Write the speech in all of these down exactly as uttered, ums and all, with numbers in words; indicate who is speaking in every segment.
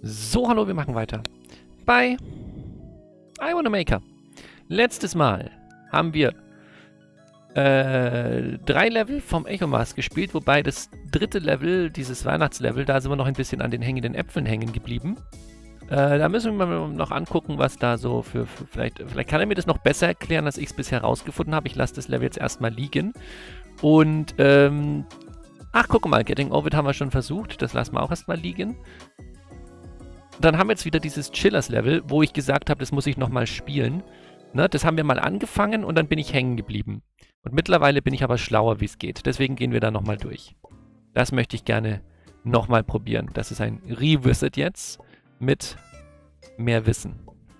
Speaker 1: So, hallo, wir machen weiter. Bei I Wanna Maker. Letztes Mal haben wir äh, drei Level vom Echomask gespielt, wobei das dritte Level, dieses Weihnachtslevel, da sind wir noch ein bisschen an den hängenden Äpfeln hängen geblieben. Äh, da müssen wir mal noch angucken, was da so für, für vielleicht, vielleicht kann er mir das noch besser erklären, als ich es bisher rausgefunden habe. Ich lasse das Level jetzt erstmal liegen. Und, ähm, ach, guck mal, Getting Over It haben wir schon versucht. Das lassen wir auch erstmal liegen. Dann haben wir jetzt wieder dieses Chillers-Level, wo ich gesagt habe, das muss ich nochmal spielen. Ne, das haben wir mal angefangen und dann bin ich hängen geblieben. Und mittlerweile bin ich aber schlauer, wie es geht. Deswegen gehen wir da nochmal durch. Das möchte ich gerne nochmal probieren. Das ist ein Revisit jetzt mit mehr Wissen.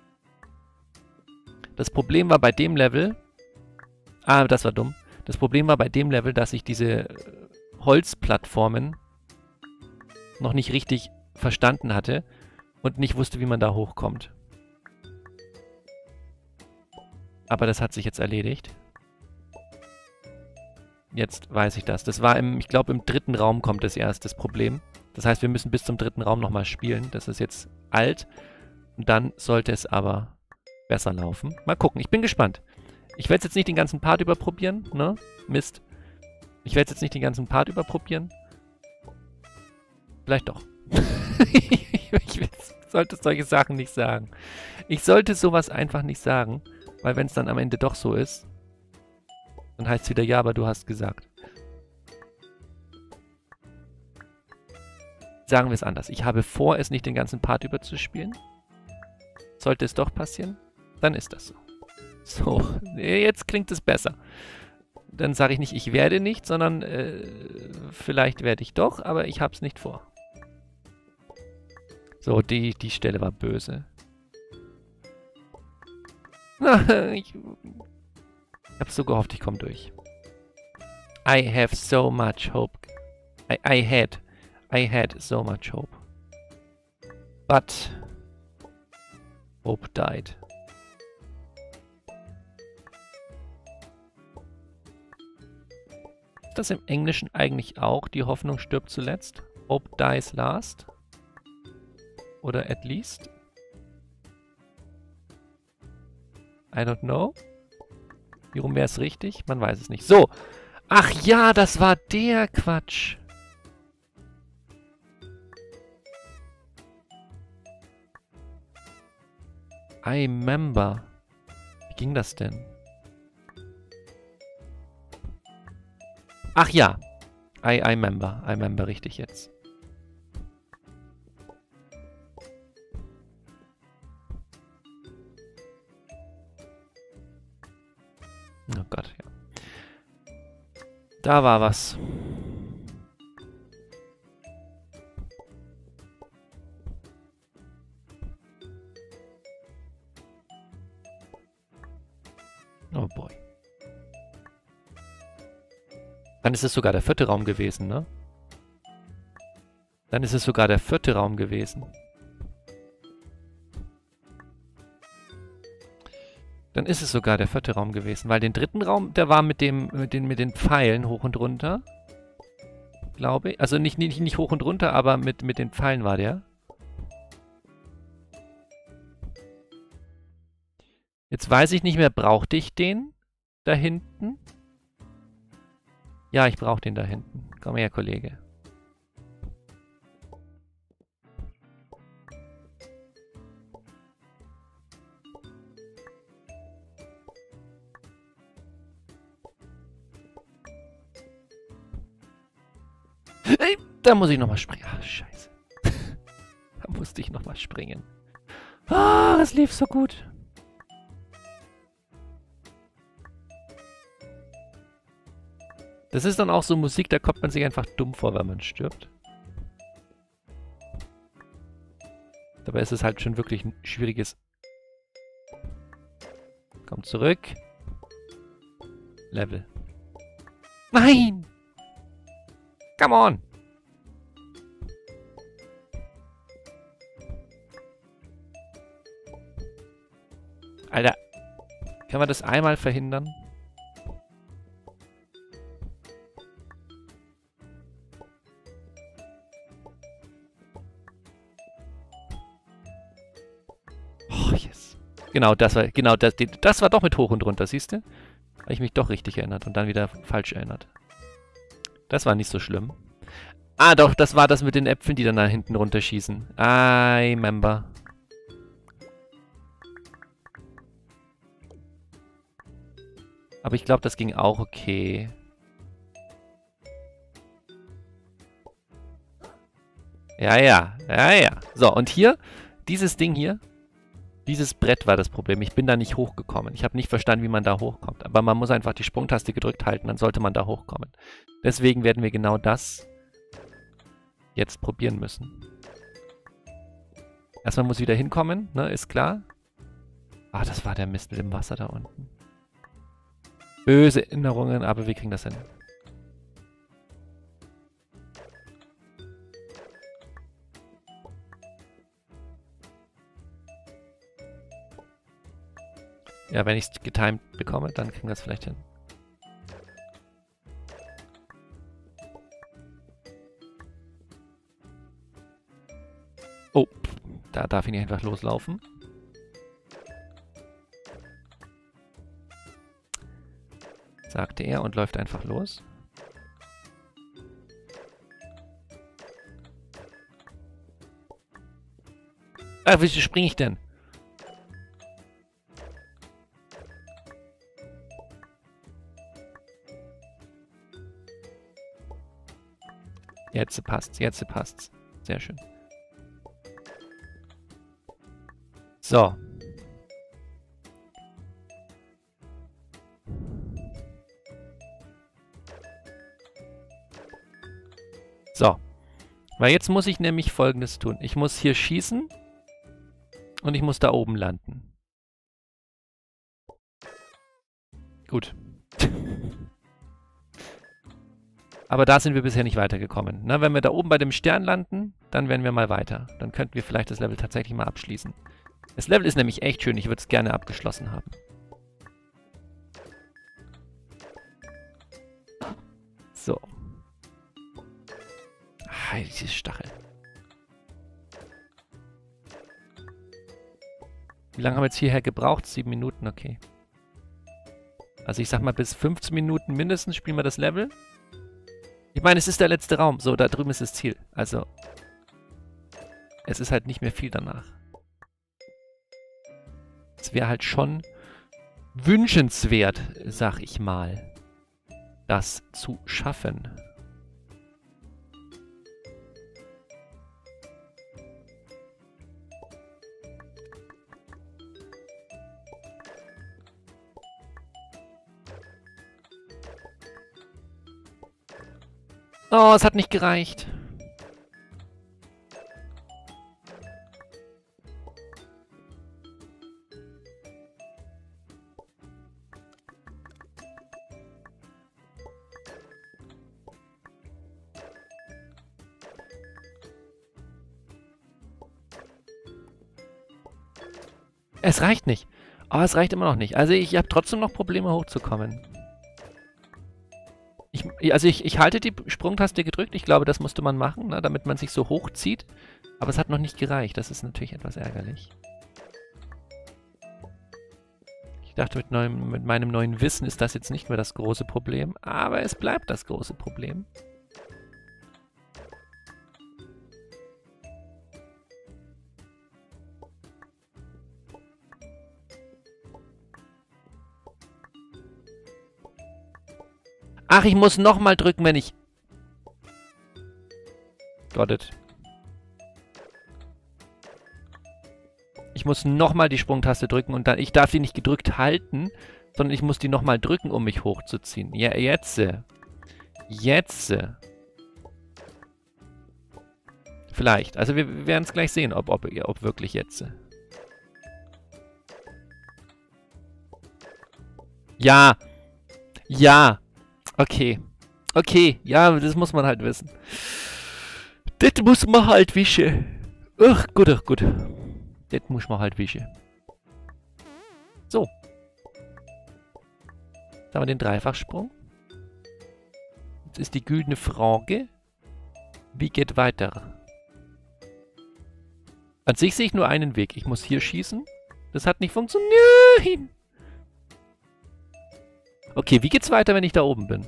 Speaker 1: Das Problem war bei dem Level... Ah, das war dumm. Das Problem war bei dem Level, dass ich diese Holzplattformen noch nicht richtig verstanden hatte und nicht wusste, wie man da hochkommt. Aber das hat sich jetzt erledigt. Jetzt weiß ich das. Das war im, ich glaube, im dritten Raum kommt das erst, das Problem. Das heißt, wir müssen bis zum dritten Raum nochmal spielen. Das ist jetzt alt. Und dann sollte es aber besser laufen. Mal gucken, ich bin gespannt. Ich werde jetzt nicht den ganzen Part überprobieren, ne? Mist. Ich werde jetzt nicht den ganzen Part überprobieren. Vielleicht doch. ich ich sollte solche Sachen nicht sagen. Ich sollte sowas einfach nicht sagen, weil wenn es dann am Ende doch so ist, dann heißt es wieder, ja, aber du hast gesagt. Sagen wir es anders. Ich habe vor, es nicht den ganzen Part überzuspielen. Sollte es doch passieren, dann ist das so. So, jetzt klingt es besser. Dann sage ich nicht, ich werde nicht, sondern äh, vielleicht werde ich doch, aber ich habe es nicht vor. So, die, die Stelle war böse. ich ich habe so gehofft, ich komme durch. I have so much hope. I, I had. I had so much hope. But hope died. Ist das im Englischen eigentlich auch? Die Hoffnung stirbt zuletzt? Hope dies last? Oder at least? I don't know. Wie rum wäre es richtig? Man weiß es nicht. So. Ach ja, das war der Quatsch. I remember. Wie ging das denn? Ach ja. I, I remember. I remember richtig jetzt. Oh Gott, ja. Da war was. Oh boy. Dann ist es sogar der vierte Raum gewesen, ne? Dann ist es sogar der vierte Raum gewesen. Dann ist es sogar der vierte Raum gewesen, weil den dritten Raum, der war mit dem, mit den, mit den Pfeilen hoch und runter. Glaube ich. Also nicht, nicht, nicht hoch und runter, aber mit, mit den Pfeilen war der. Jetzt weiß ich nicht mehr, brauchte ich den da hinten? Ja, ich brauche den da hinten. Komm her, Kollege. Hey, da muss ich nochmal springen. Ach, scheiße. Da musste ich nochmal springen. Ah, das lief so gut. Das ist dann auch so Musik, da kommt man sich einfach dumm vor, wenn man stirbt. Dabei ist es halt schon wirklich ein schwieriges... Komm zurück. Level. Nein! Come on! Alter, kann man das einmal verhindern? Yes. Genau, das war, genau, das, das war doch mit hoch und runter, siehst du? Habe ich mich doch richtig erinnert und dann wieder falsch erinnert. Das war nicht so schlimm. Ah, doch, das war das mit den Äpfeln, die dann da hinten runterschießen. I remember. Aber ich glaube, das ging auch okay. Ja, ja, ja, ja. So, und hier, dieses Ding hier, dieses Brett war das Problem. Ich bin da nicht hochgekommen. Ich habe nicht verstanden, wie man da hochkommt. Aber man muss einfach die Sprungtaste gedrückt halten, dann sollte man da hochkommen. Deswegen werden wir genau das jetzt probieren müssen. Erstmal muss ich wieder hinkommen, ne, ist klar. Ah, das war der Mist mit dem Wasser da unten. Böse Erinnerungen, aber wir kriegen das hin. Ja, wenn ich es getimed bekomme, dann kriegen wir es vielleicht hin. Oh, da darf ich nicht einfach loslaufen. Sagte er und läuft einfach los. Ah, wie springe ich denn? Jetzt passt's, jetzt passt's. Sehr schön. So. So. Weil jetzt muss ich nämlich Folgendes tun. Ich muss hier schießen und ich muss da oben landen. Gut. Aber da sind wir bisher nicht weitergekommen. Na, wenn wir da oben bei dem Stern landen, dann werden wir mal weiter. Dann könnten wir vielleicht das Level tatsächlich mal abschließen. Das Level ist nämlich echt schön. Ich würde es gerne abgeschlossen haben. So. Ah, dieses Stachel. Wie lange haben wir jetzt hierher gebraucht? Sieben Minuten, okay. Also ich sag mal, bis fünfzehn Minuten mindestens spielen wir das Level. Ich meine, es ist der letzte Raum. So, da drüben ist das Ziel. Also, es ist halt nicht mehr viel danach. Es wäre halt schon wünschenswert, sag ich mal, das zu schaffen. Oh, es hat nicht gereicht. Es reicht nicht. Oh, es reicht immer noch nicht. Also ich habe trotzdem noch Probleme hochzukommen. Ich, also ich, ich halte die Sprungtaste gedrückt. Ich glaube, das musste man machen, ne, damit man sich so hochzieht. Aber es hat noch nicht gereicht. Das ist natürlich etwas ärgerlich. Ich dachte, mit, neuem, mit meinem neuen Wissen ist das jetzt nicht mehr das große Problem. Aber es bleibt das große Problem. Ach, ich muss nochmal drücken, wenn ich... Got it. Ich muss nochmal die Sprungtaste drücken und dann... Ich darf die nicht gedrückt halten, sondern ich muss die nochmal drücken, um mich hochzuziehen. Ja, jetzt. Jetzt. Vielleicht. Also wir werden es gleich sehen, ob, ob, ob wirklich jetzt. Ja. Ja. Okay. Okay. Ja, das muss man halt wissen. Das muss man halt wischen. Ach, gut, ach, gut. Das muss man halt wischen. So. Jetzt haben wir den Dreifachsprung. Jetzt ist die güldene Frage. Wie geht weiter? An sich sehe ich nur einen Weg. Ich muss hier schießen. Das hat nicht funktioniert. Okay, wie geht's weiter, wenn ich da oben bin?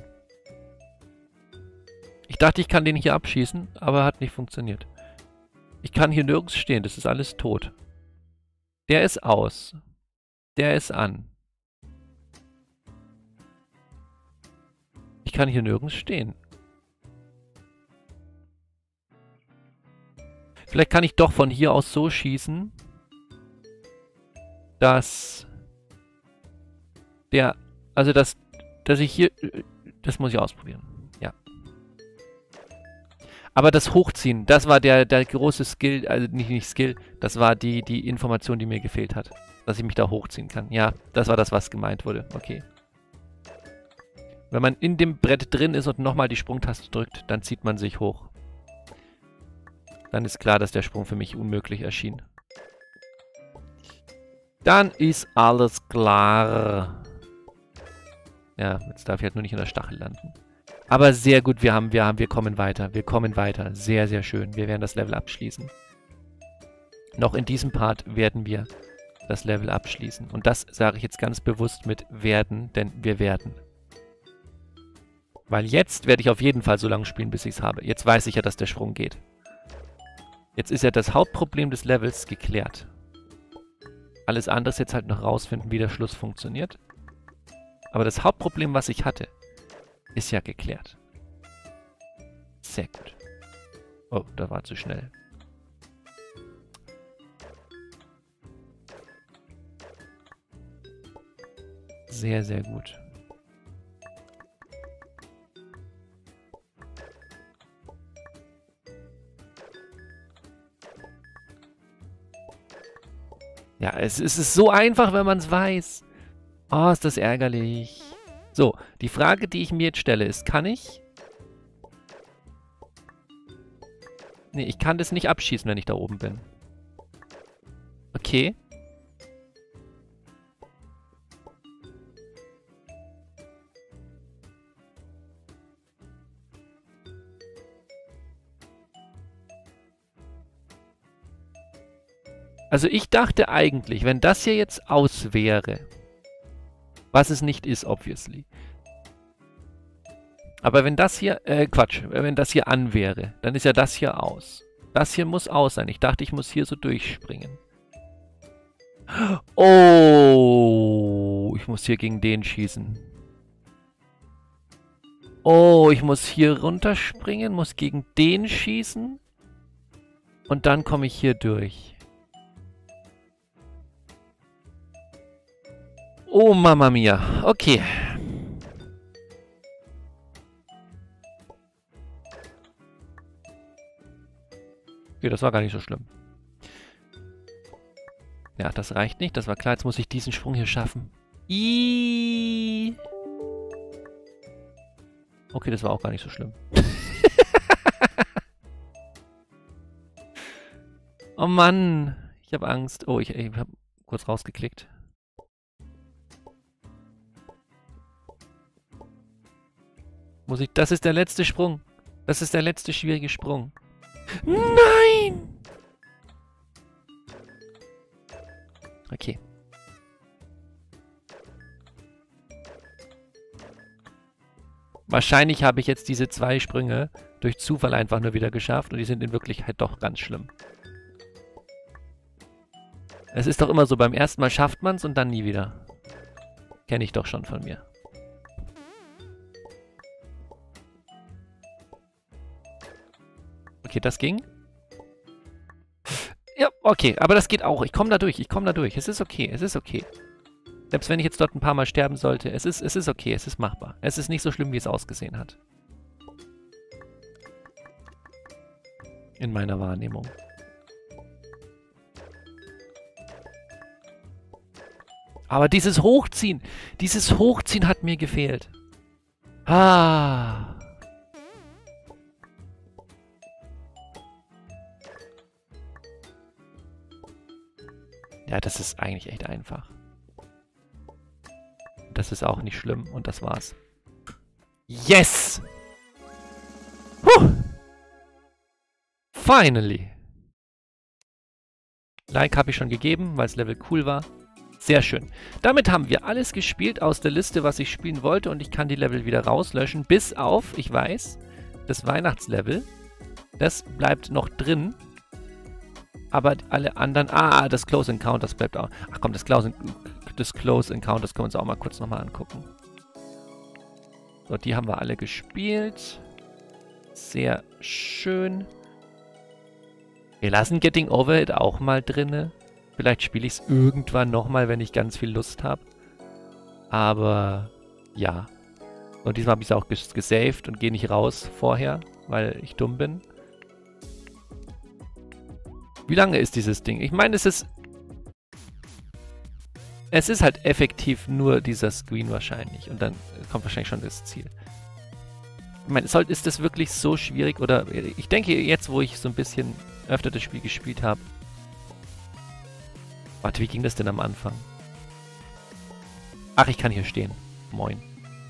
Speaker 1: Ich dachte, ich kann den hier abschießen, aber hat nicht funktioniert. Ich kann hier nirgends stehen, das ist alles tot. Der ist aus. Der ist an. Ich kann hier nirgends stehen. Vielleicht kann ich doch von hier aus so schießen, dass der, also dass, dass ich hier, das muss ich ausprobieren. Ja. Aber das Hochziehen, das war der, der große Skill, also nicht, nicht Skill, das war die, die Information, die mir gefehlt hat. Dass ich mich da hochziehen kann. Ja, das war das, was gemeint wurde. Okay. Wenn man in dem Brett drin ist und nochmal die Sprungtaste drückt, dann zieht man sich hoch. Dann ist klar, dass der Sprung für mich unmöglich erschien. Dann ist alles klar. Ja, jetzt darf ich halt nur nicht in der Stachel landen. Aber sehr gut, wir haben, wir haben, wir kommen weiter. Wir kommen weiter. Sehr, sehr schön. Wir werden das Level abschließen. Noch in diesem Part werden wir das Level abschließen. Und das sage ich jetzt ganz bewusst mit werden, denn wir werden. Weil jetzt werde ich auf jeden Fall so lange spielen, bis ich es habe. Jetzt weiß ich ja, dass der Sprung geht. Jetzt ist ja das Hauptproblem des Levels geklärt. Alles andere ist jetzt halt noch rausfinden, wie der Schluss funktioniert. Aber das Hauptproblem, was ich hatte, ist ja geklärt. Sehr gut. Oh, da war zu schnell. Sehr, sehr gut. Ja, es, es ist so einfach, wenn man es weiß. Oh, ist das ärgerlich. So, die Frage, die ich mir jetzt stelle, ist, kann ich... Nee, ich kann das nicht abschießen, wenn ich da oben bin. Okay. Also ich dachte eigentlich, wenn das hier jetzt aus wäre, was es nicht ist, obviously. Aber wenn das hier, äh, Quatsch, wenn das hier an wäre, dann ist ja das hier aus. Das hier muss aus sein. Ich dachte, ich muss hier so durchspringen. Oh, ich muss hier gegen den schießen. Oh, ich muss hier runterspringen, muss gegen den schießen. Und dann komme ich hier durch. Oh, Mamma Mia. Okay. Okay, das war gar nicht so schlimm. Ja, das reicht nicht. Das war klar. Jetzt muss ich diesen Sprung hier schaffen. Iiii. Okay, das war auch gar nicht so schlimm. Oh Mann. Ich habe Angst. Oh, ich, ich habe kurz rausgeklickt. Muss ich... Das ist der letzte Sprung. Das ist der letzte schwierige Sprung. Nein! Okay. Wahrscheinlich habe ich jetzt diese zwei Sprünge durch Zufall einfach nur wieder geschafft und die sind in Wirklichkeit doch ganz schlimm. Es ist doch immer so, beim ersten Mal schafft man es und dann nie wieder. Kenne ich doch schon von mir. Okay, das ging. Ja, okay, aber das geht auch. Ich komme da durch, ich komme da durch. Es ist okay, es ist okay. Selbst wenn ich jetzt dort ein paar Mal sterben sollte, es ist, es ist okay, es ist machbar. Es ist nicht so schlimm, wie es ausgesehen hat. In meiner Wahrnehmung. Aber dieses Hochziehen, dieses Hochziehen hat mir gefehlt. Ah. Ja, das ist eigentlich echt einfach. Das ist auch nicht schlimm und das war's. Yes! Huh! Finally! Like habe ich schon gegeben, weil das Level cool war. Sehr schön. Damit haben wir alles gespielt aus der Liste, was ich spielen wollte. Und ich kann die Level wieder rauslöschen. Bis auf, ich weiß, das Weihnachtslevel. Das bleibt noch drin. Aber alle anderen... Ah, das Close Encounters bleibt auch... Ach komm, das Close, das Close Encounters können wir uns auch mal kurz nochmal angucken. So, die haben wir alle gespielt. Sehr schön. Wir lassen Getting Over It auch mal drinne. Vielleicht spiele ich es irgendwann nochmal, wenn ich ganz viel Lust habe. Aber ja. Und diesmal habe ich es auch ges gesaved und gehe nicht raus vorher, weil ich dumm bin. Wie lange ist dieses Ding? Ich meine, es ist... Es ist halt effektiv nur dieser Screen wahrscheinlich. Und dann kommt wahrscheinlich schon das Ziel. Ich meine, soll, ist das wirklich so schwierig? Oder ich denke, jetzt, wo ich so ein bisschen öfter das Spiel gespielt habe... Warte, wie ging das denn am Anfang? Ach, ich kann hier stehen. Moin.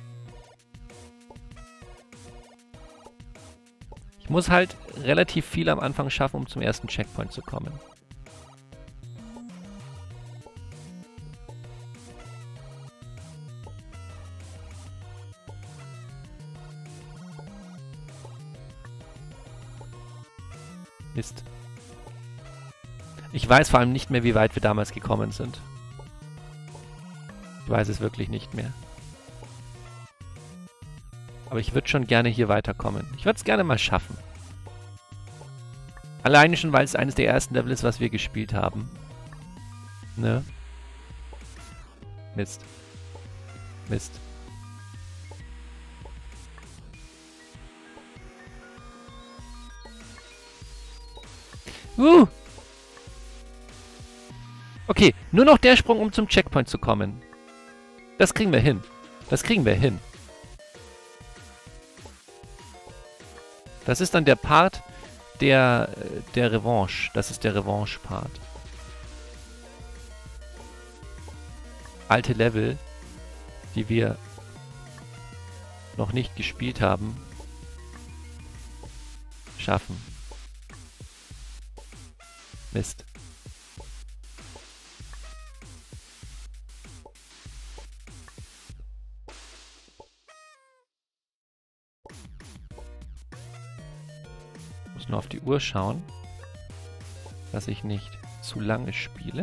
Speaker 1: Ich muss halt relativ viel am Anfang schaffen, um zum ersten Checkpoint zu kommen. Mist. Ich weiß vor allem nicht mehr, wie weit wir damals gekommen sind. Ich weiß es wirklich nicht mehr. Aber ich würde schon gerne hier weiterkommen. Ich würde es gerne mal schaffen. Alleine schon, weil es eines der ersten Level ist, was wir gespielt haben. Ne? Mist. Mist. Uh! Okay, nur noch der Sprung, um zum Checkpoint zu kommen. Das kriegen wir hin. Das kriegen wir hin. Das ist dann der Part der, der Revanche. Das ist der Revanche-Part. Alte Level, die wir noch nicht gespielt haben, schaffen. Mist. Nur auf die Uhr schauen, dass ich nicht zu lange spiele.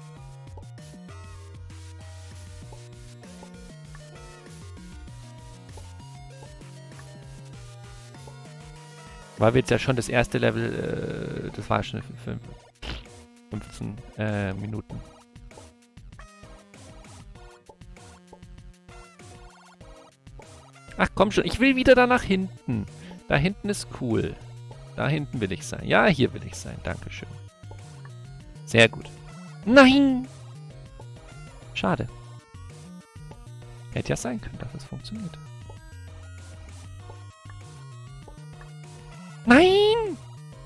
Speaker 1: Weil wir jetzt ja schon das erste Level, äh, das war schon fünfzehn äh, Minuten. Ach komm schon, ich will wieder da nach hinten. Da hinten ist cool. Da hinten will ich sein. Ja, hier will ich sein. Dankeschön. Sehr gut. Nein! Schade. Hätte ja sein können, dass es funktioniert. Nein!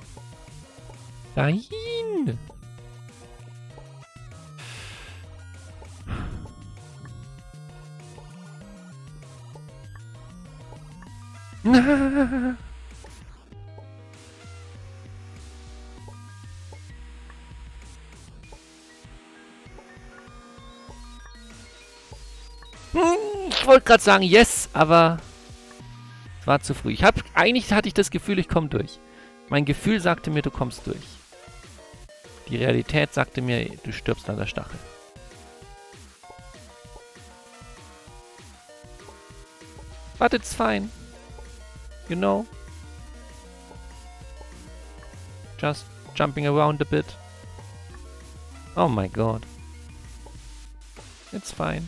Speaker 1: Nein! Na! Ich wollte gerade sagen, yes, aber es war zu früh. Ich hab, eigentlich hatte ich das Gefühl, ich komme durch. Mein Gefühl sagte mir, du kommst durch. Die Realität sagte mir, du stirbst an der Stachel. But it's fine. You know? Just jumping around a bit. Oh my god. It's fine.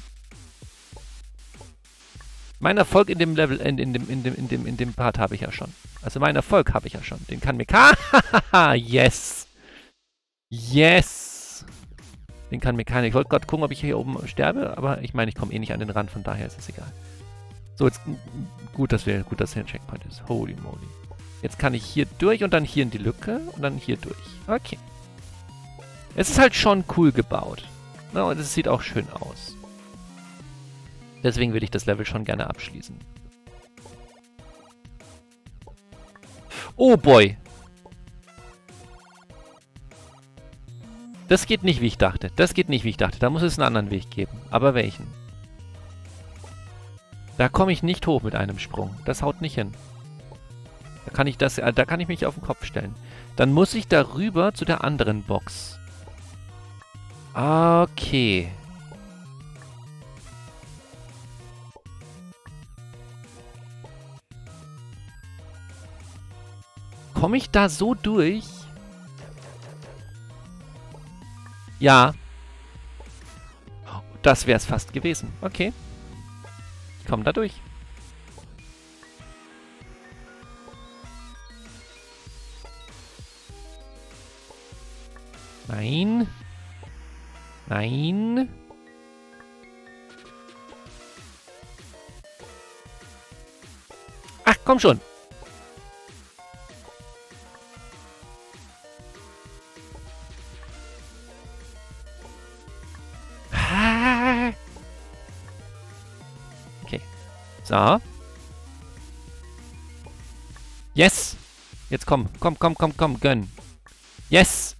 Speaker 1: Mein Erfolg in dem Level, in, in dem, in dem, in dem, in dem Part habe ich ja schon. Also meinen Erfolg habe ich ja schon. Den kann mir keiner. Yes. Yes. Den kann mir keiner. Ich wollte gerade gucken, ob ich hier oben sterbe, aber ich meine, ich komme eh nicht an den Rand, von daher ist es egal. So, jetzt gut, dass wir, gut, dass hier ein Checkpoint ist. Holy moly. Jetzt kann ich hier durch und dann hier in die Lücke und dann hier durch. Okay. Es ist halt schon cool gebaut. No, und es sieht auch schön aus. Deswegen will ich das Level schon gerne abschließen. Oh boy. Das geht nicht, wie ich dachte. Das geht nicht, wie ich dachte. Da muss es einen anderen Weg geben. Aber welchen? Da komme ich nicht hoch mit einem Sprung. Das haut nicht hin. Da kann ich das, da kann ich mich auf den Kopf stellen. Dann muss ich darüber zu der anderen Box. Okay. Komme ich da so durch? Ja. Das wäre es fast gewesen. Okay. Ich komme da durch. Nein. Nein. Ach, komm schon. Okay. So. Yes. Jetzt komm. Komm, komm, komm, komm. Gönn. Yes.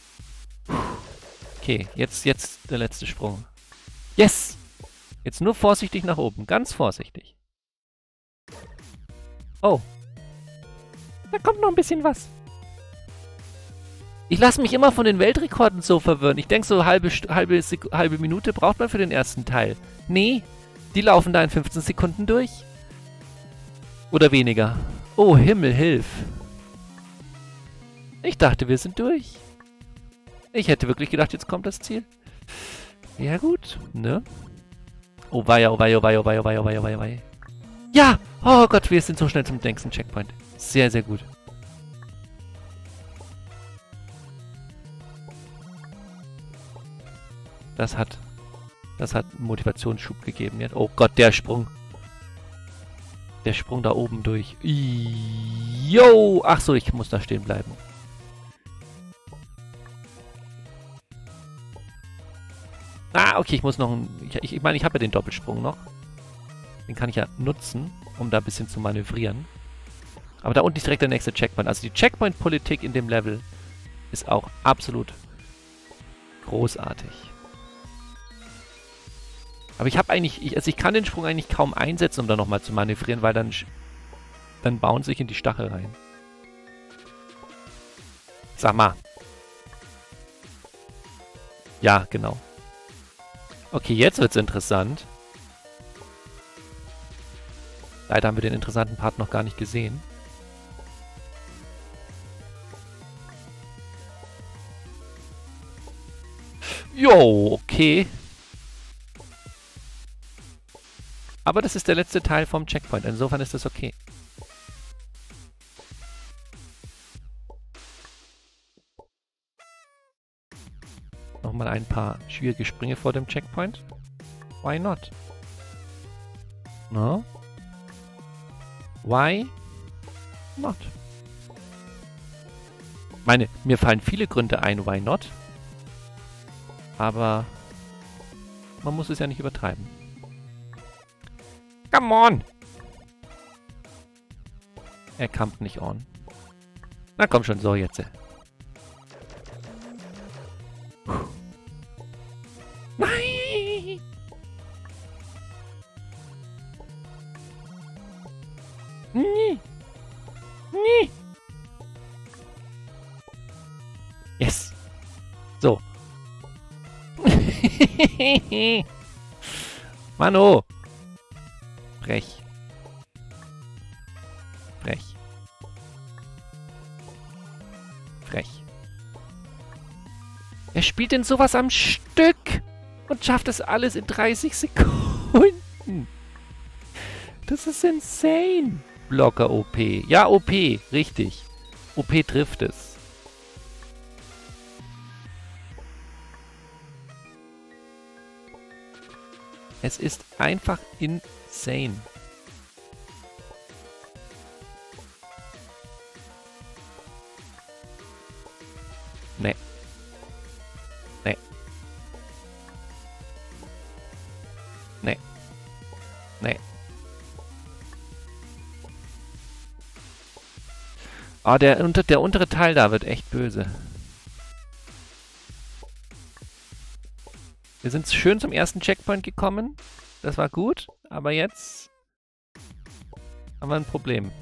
Speaker 1: Okay, jetzt, jetzt der letzte Sprung. Yes! Jetzt nur vorsichtig nach oben. Ganz vorsichtig. Oh. Da kommt noch ein bisschen was. Ich lasse mich immer von den Weltrekorden so verwirren. Ich denke, so halbe, halbe, halbe Minute braucht man für den ersten Teil. Nee, die laufen da in fünfzehn Sekunden durch. Oder weniger. Oh, Himmel, hilf. Ich dachte, wir sind durch. Ich hätte wirklich gedacht, jetzt kommt das Ziel. Ja gut, ne? Oh weia, oh weia, oh weia, oh weia, oh weia, oh weia, oh weia, oh weia. Ja! Oh Gott, wir sind so schnell zum nächsten Checkpoint. Sehr, sehr gut. Das hat... Das hat einen Motivationsschub gegeben. Jetzt. Oh Gott, der Sprung. Der Sprung da oben durch. Jo! Ach so, ich muss da stehen bleiben. Ah, okay, ich muss noch ein... Ich meine, ich, mein, ich habe ja den Doppelsprung noch. Den kann ich ja nutzen, um da ein bisschen zu manövrieren. Aber da unten ist direkt der nächste Checkpoint. Also die Checkpoint-Politik in dem Level ist auch absolut großartig. Aber ich habe eigentlich... Ich, also ich kann den Sprung eigentlich kaum einsetzen, um da nochmal zu manövrieren, weil dann... Dann bauen sich in die Stachel rein. Sag mal. Ja, genau. Okay, jetzt wird's interessant. Leider haben wir den interessanten Part noch gar nicht gesehen. Jo, okay. Aber das ist der letzte Teil vom Checkpoint. Insofern ist das okay. Nochmal ein paar schwierige Sprünge vor dem Checkpoint. Why not? No? Why not? Meine, mir fallen viele Gründe ein, why not? Aber man muss es ja nicht übertreiben. Come on! Er kampt nicht on. Na komm schon, so jetzt. Nein! Nee! Nee! Yes! So. Mano! Frech. Frech. Frech. Er spielt denn sowas am Stück und schafft das alles in dreißig Sekunden. Das ist insane. Blocker O P. Ja, O P. Richtig. O P trifft es. Es ist einfach insane. Nee. Nee. Nee. Nee. Ah, der, unter, der untere Teil da wird echt böse. Wir sind schön zum ersten Checkpoint gekommen. Das war gut. Aber jetzt haben wir ein Problem.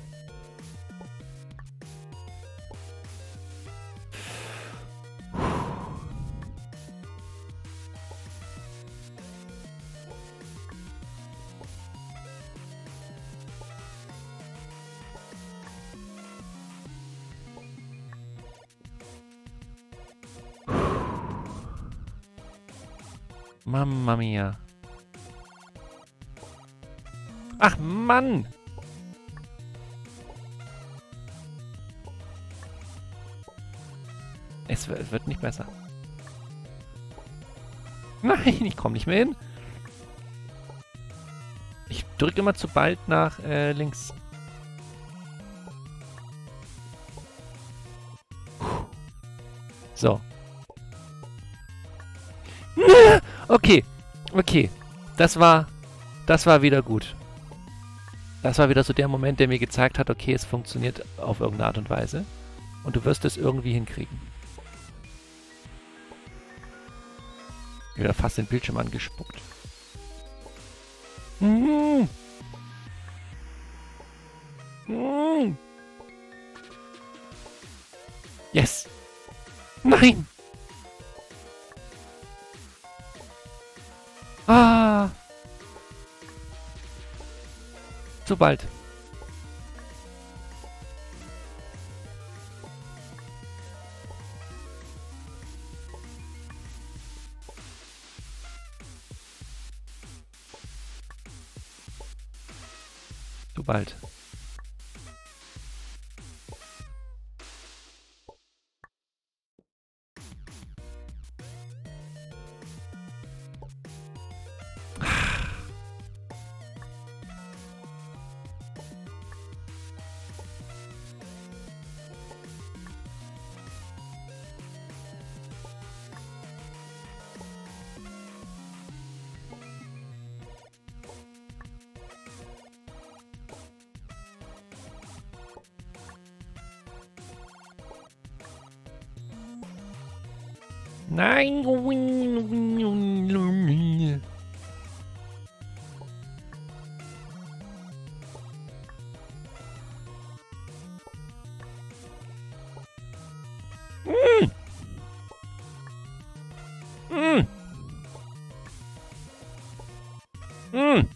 Speaker 1: Mamma mia. Ach, Mann! Es, es wird nicht besser. Nein, ich komme nicht mehr hin. Ich drücke immer zu bald nach äh, links. So. Okay, okay. Das war, das war wieder gut. Das war wieder so der Moment, der mir gezeigt hat, okay, es funktioniert auf irgendeine Art und Weise. Und du wirst es irgendwie hinkriegen. Wieder fast den Bildschirm angespuckt. Mm. Mm. Yes! Nein! Ah! Zu bald. Zu bald. Nein! Mm. Mm. Mm.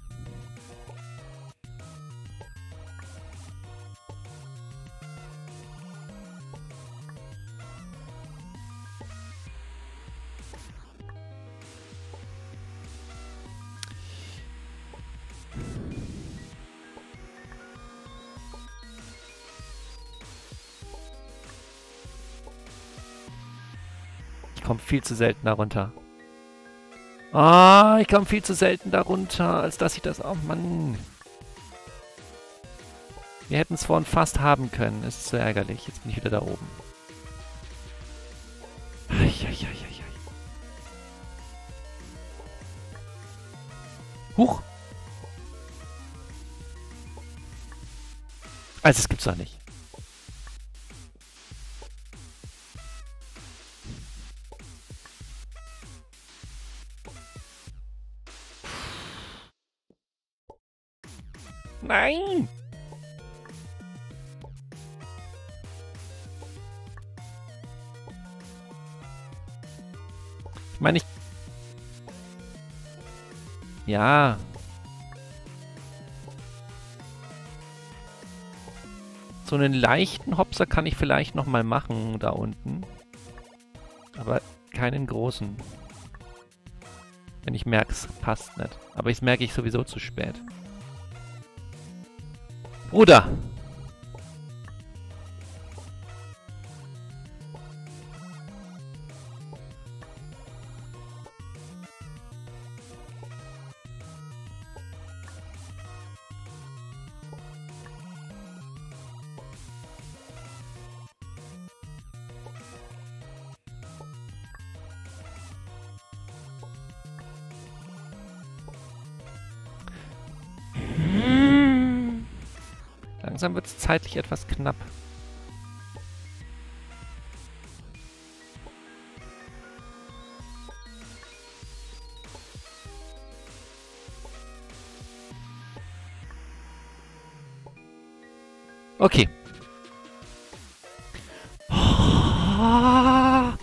Speaker 1: Ich komme viel zu selten darunter. Ah, ich komme viel zu selten darunter, als dass ich das... Oh Mann. Wir hätten es vorhin fast haben können. Es ist so ärgerlich. Jetzt bin ich wieder da oben. Eieieiei. Huch. Also, das gibt's doch nicht. Nein! Ich meine, ich... Ja. So einen leichten Hopser kann ich vielleicht noch mal machen da unten. Aber keinen großen. Wenn ich merke, es passt nicht. Aber das merke ich sowieso zu spät. Bruder! Langsam wird es zeitlich etwas knapp. Okay. Oh.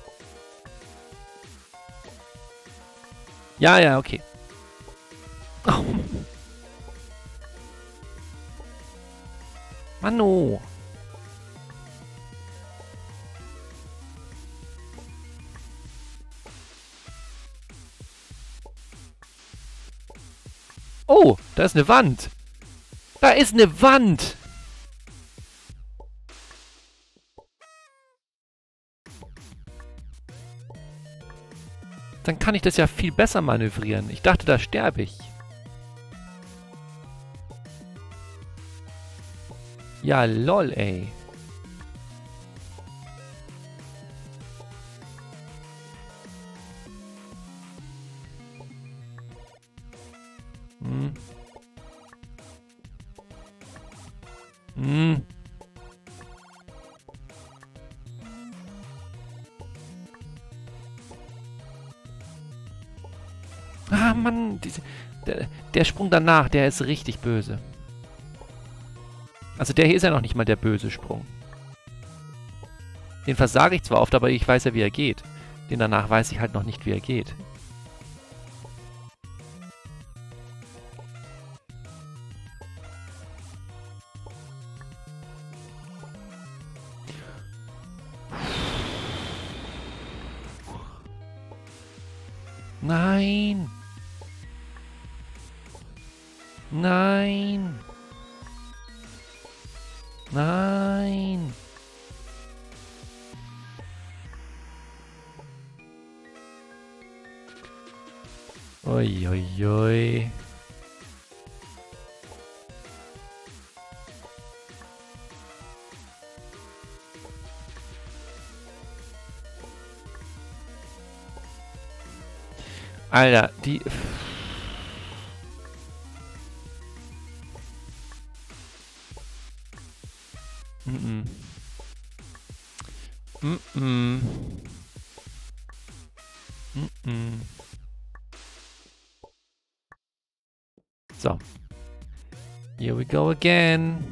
Speaker 1: Ja, ja, okay. Oh. Mano. Oh, da ist eine Wand. Da ist eine Wand. Dann kann ich das ja viel besser manövrieren. Ich dachte, da sterbe ich. Ja, lol, ey. Hm. Hm. Ah, Mann. Diese, der, der Sprung danach, der ist richtig böse. Also der hier ist ja noch nicht mal der böse Sprung. Den versage ich zwar oft, aber ich weiß ja, wie er geht. Den danach weiß ich halt noch nicht, wie er geht. Nein! Nein! Nein! Ui, ui, ui. Alter, die... Mm-mm. Mm-mm. Mm-mm. So. Here we go again.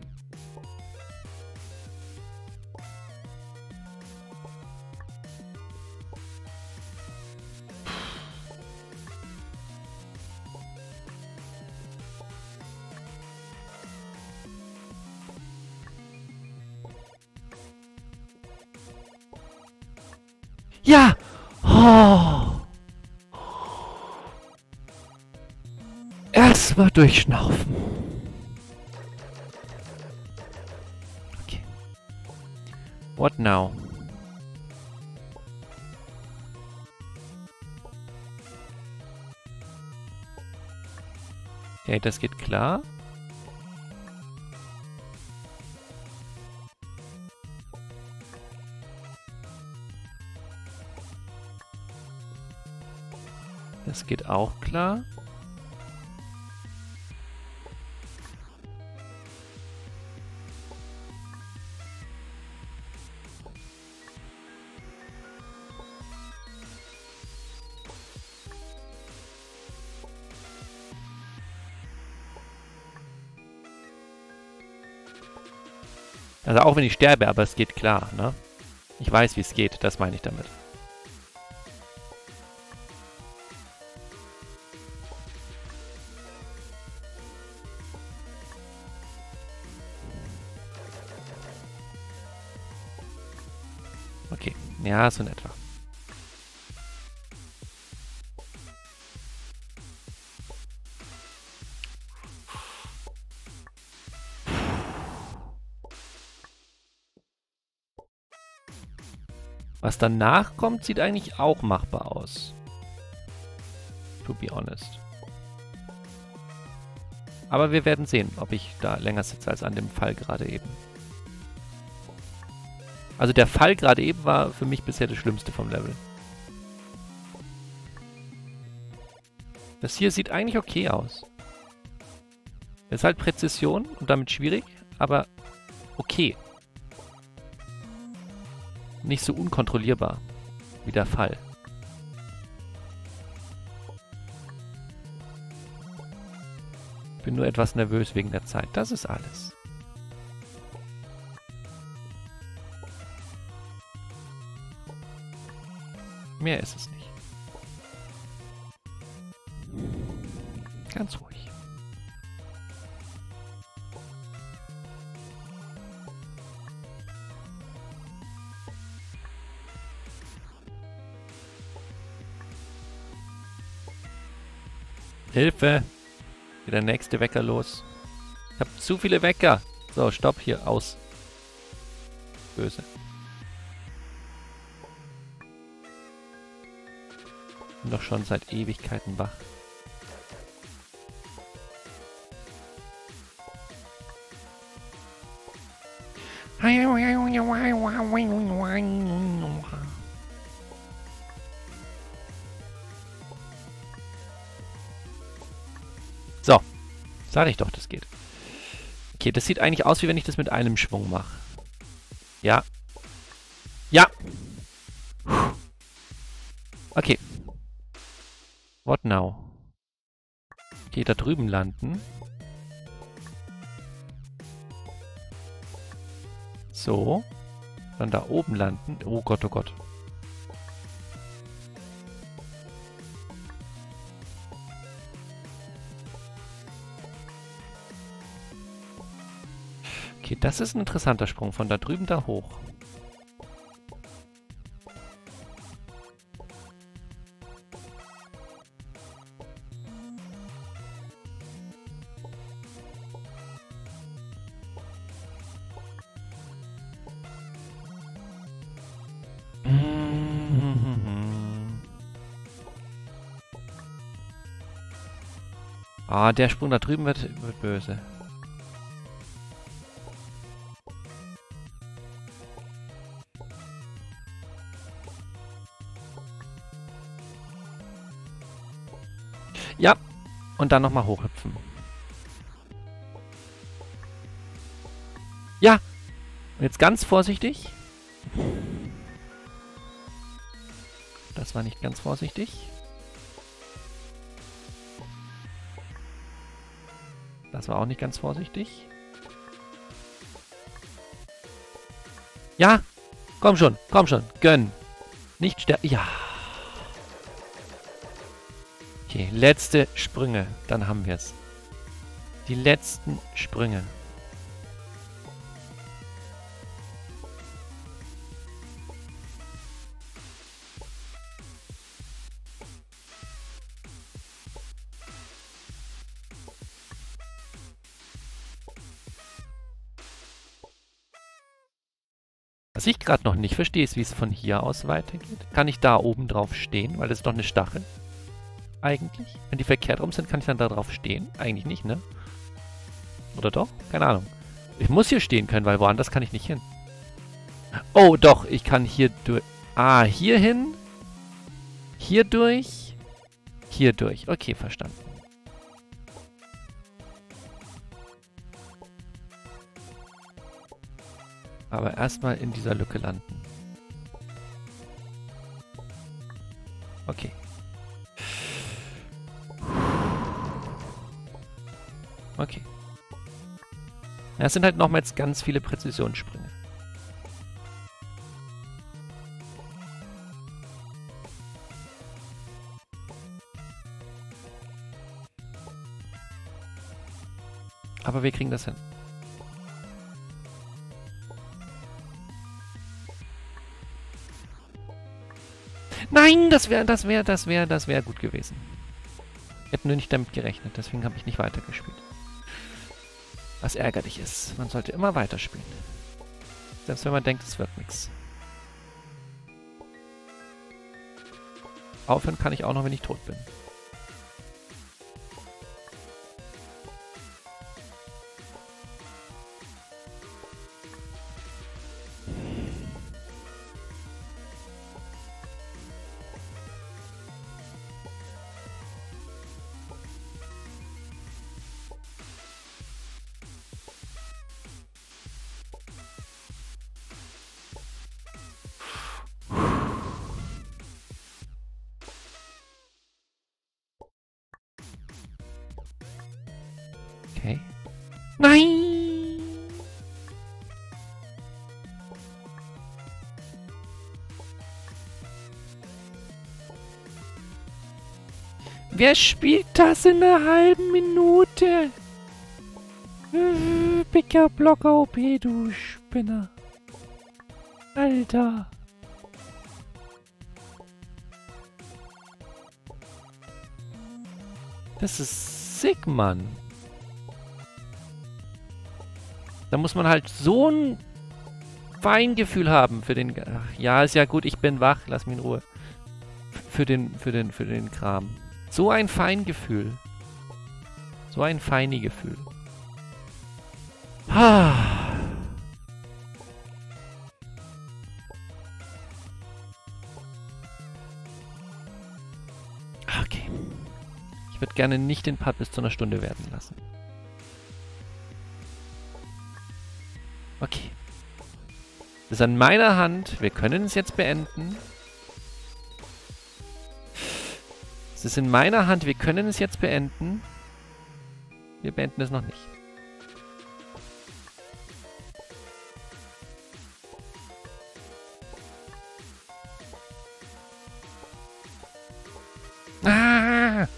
Speaker 1: Ja! Oh. Erstmal durchschnaufen. Okay. What now? Okay, das geht klar. Das geht auch klar. Also auch wenn ich sterbe, aber es geht klar, ne? Ich weiß, wie es geht, das meine ich damit. Okay, ja, so in etwa. Was danach kommt, sieht eigentlich auch machbar aus. To be honest. Aber wir werden sehen, ob ich da länger sitze als an dem Fall gerade eben. Also der Fall gerade eben war für mich bisher das Schlimmste vom Level. Das hier sieht eigentlich okay aus. Ist halt Präzision und damit schwierig, aber okay. Nicht so unkontrollierbar wie der Fall. Ich bin nur etwas nervös wegen der Zeit. Das ist alles. Mehr ist es nicht. Ganz ruhig. Hilfe! Geht der nächste Wecker los. Ich habe zu viele Wecker. So, stopp hier, aus. Böse. Bin doch schon seit Ewigkeiten wach. So. Sag ich doch, das geht. Okay, das sieht eigentlich aus, wie wenn ich das mit einem Schwung mache. Ja. Ja. Okay. What now? Okay, da drüben landen. So. Dann da oben landen. Oh Gott, oh Gott. Okay, das ist ein interessanter Sprung. Von da drüben da hoch. Ah, der Sprung da drüben wird, wird böse. Ja, und dann nochmal hochhüpfen. Ja, und jetzt ganz vorsichtig. Das war nicht ganz vorsichtig. Das war auch nicht ganz vorsichtig. Ja, komm schon, komm schon, gönn. Nicht sterben. Ja. Okay, letzte Sprünge. Dann haben wir es. Die letzten Sprünge. Was ich gerade noch nicht verstehe, ist, wie es von hier aus weitergeht. Kann ich da oben drauf stehen? Weil das ist doch eine Stachel. Eigentlich. Wenn die verkehrt rum sind, kann ich dann da drauf stehen? Eigentlich nicht, ne? Oder doch? Keine Ahnung. Ich muss hier stehen können, weil woanders kann ich nicht hin. Oh, doch. Ich kann hier durch... Ah, hier hin. Hier durch. Hier durch. Okay, verstanden. Aber erstmal in dieser Lücke landen. Okay. Okay. Ja, es sind halt nochmals ganz viele Präzisionssprünge. Aber wir kriegen das hin. Nein, das wäre, das wäre, das wäre, das wäre gut gewesen. Ich hätte nur nicht damit gerechnet, deswegen habe ich nicht weitergespielt. Was ärgerlich ist. Man sollte immer weiterspielen. Selbst wenn man denkt, es wird nichts. Aufhören kann ich auch noch, wenn ich tot bin. Okay. Nein! Wer spielt das in einer halben Minute? Äh, Picker, Blocker, O P, du Spinner. Alter. Das ist sick, Mann. Da muss man halt so ein Feingefühl haben für den... Ach, ja, ist ja gut, ich bin wach, lass mich in Ruhe. Für den, für den, für den Kram. So ein Feingefühl. So ein Feini-Gefühl. Ah. Okay. Ich würde gerne nicht den Part bis zu einer Stunde werden lassen. Okay. Das ist an meiner Hand. Wir können es jetzt beenden. Es ist in meiner Hand. Wir können es jetzt beenden. Wir beenden es noch nicht. Ah!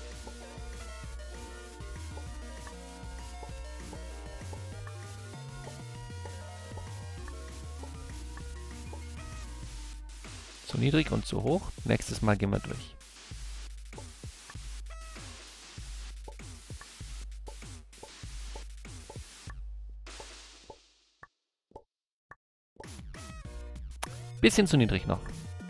Speaker 1: Zu niedrig und zu hoch. Nächstes Mal gehen wir durch. Bisschen zu niedrig noch.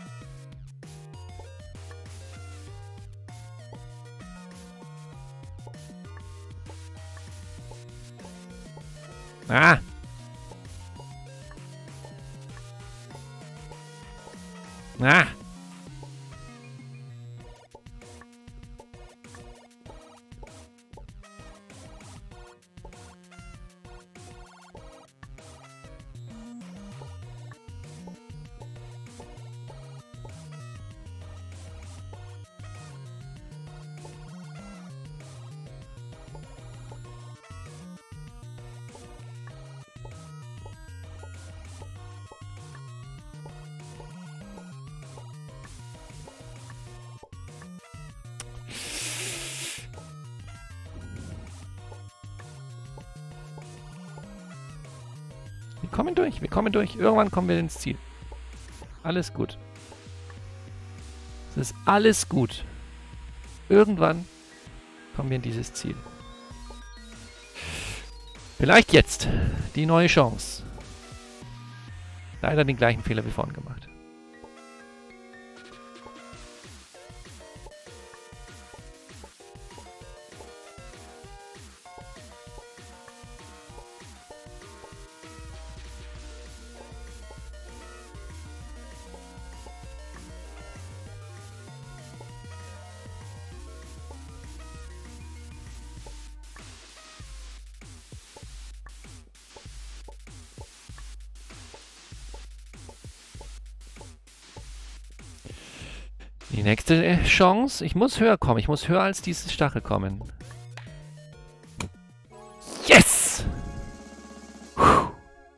Speaker 1: Ah! Ah! Wir kommen durch, wir kommen durch. Irgendwann kommen wir ins Ziel. Alles gut. Es ist alles gut. Irgendwann kommen wir in dieses Ziel. Vielleicht jetzt die neue Chance. Leider den gleichen Fehler wie vorhin gemacht. Die nächste Chance. Ich muss höher kommen. Ich muss höher als dieses Stachel kommen. Yes! Puh.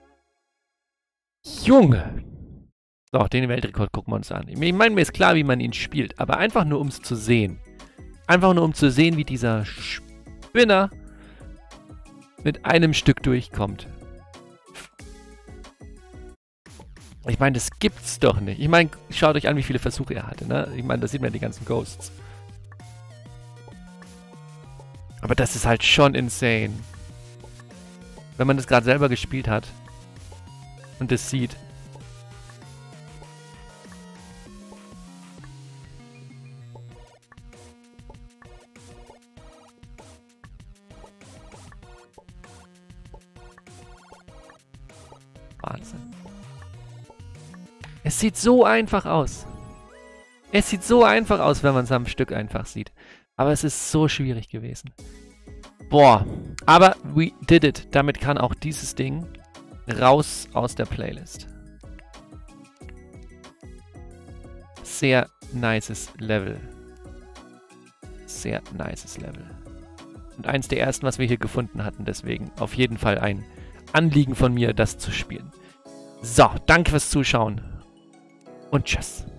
Speaker 1: Junge! So, den Weltrekord gucken wir uns an. Ich meine, mir ist klar, wie man ihn spielt. Aber einfach nur, um es zu sehen. Einfach nur, um zu sehen, wie dieser Spinner mit einem Stück durchkommt. Ich meine, das gibt's doch nicht. Ich meine, schaut euch an, wie viele Versuche er hatte, ne? Ich meine, da sieht man ja die ganzen Ghosts. Aber das ist halt schon insane. Wenn man das gerade selber gespielt hat und das sieht. Wahnsinn. Es sieht so einfach aus. Es sieht so einfach aus, wenn man es am Stück einfach sieht. Aber es ist so schwierig gewesen. Boah. Aber we did it. Damit kann auch dieses Ding raus aus der Playlist. Sehr nices Level. Sehr nices Level. Und eins der ersten, was wir hier gefunden hatten. Deswegen auf jeden Fall ein Anliegen von mir, das zu spielen. So, danke fürs Zuschauen. Und tschüss.